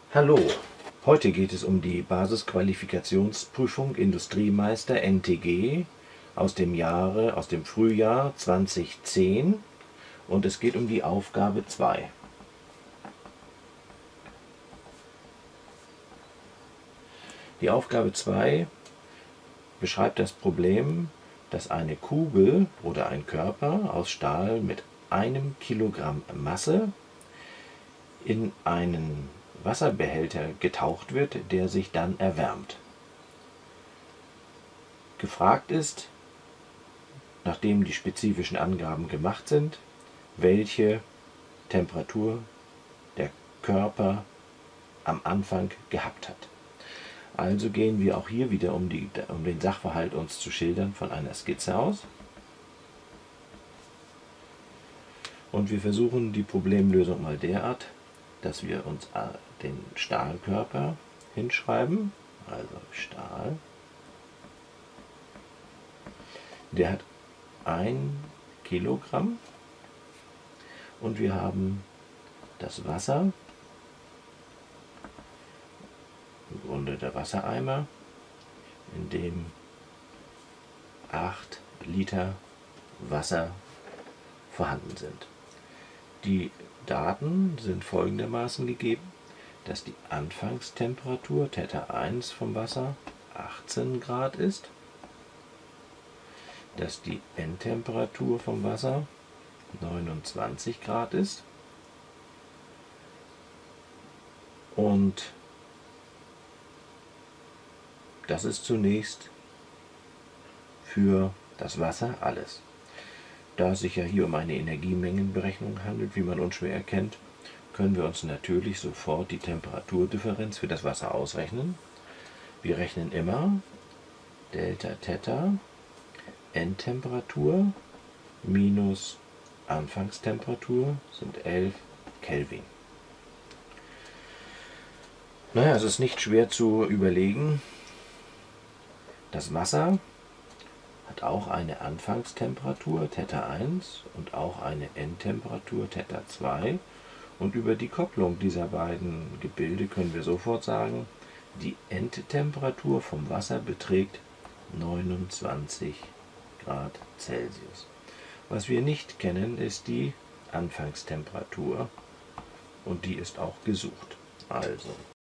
Hallo, heute geht es um die Basisqualifikationsprüfung Industriemeister NTG aus dem Frühjahr 2010 und es geht um die Aufgabe 2. Die Aufgabe 2 beschreibt das Problem, dass eine Kugel oder ein Körper aus Stahl mit 1 Kilogramm Masse in einen Wasserbehälter getaucht wird, der sich dann erwärmt. Gefragt ist, nachdem die spezifischen Angaben gemacht sind, welche Temperatur der Körper am Anfang gehabt hat. Also gehen wir auch hier wieder, um den Sachverhalt uns zu schildern, von einer Skizze aus. Und wir versuchen die Problemlösung mal derart, dass wir uns den Stahlkörper hinschreiben, also Stahl. Der hat 1 Kilogramm und wir haben das Wasser, im Grunde der Wassereimer, in dem 8 Liter Wasser vorhanden sind. Die Daten sind folgendermaßen gegeben, dass die Anfangstemperatur Θ1 vom Wasser 18 Grad ist, dass die Endtemperatur vom Wasser 29 Grad ist und das ist zunächst für das Wasser alles. Da es sich ja hier um eine Energiemengenberechnung handelt, wie man unschwer erkennt, können wir uns natürlich sofort die Temperaturdifferenz für das Wasser ausrechnen. Wir rechnen immer Δθ Endtemperatur minus Anfangstemperatur sind 11 Kelvin. Naja, es ist nicht schwer zu überlegen. Das Wasser hat auch eine Anfangstemperatur Θ1 und auch eine Endtemperatur Θ2. Und über die Kopplung dieser beiden Gebilde können wir sofort sagen, die Endtemperatur vom Wasser beträgt 29 Grad Celsius. Was wir nicht kennen, ist die Anfangstemperatur und die ist auch gesucht. Also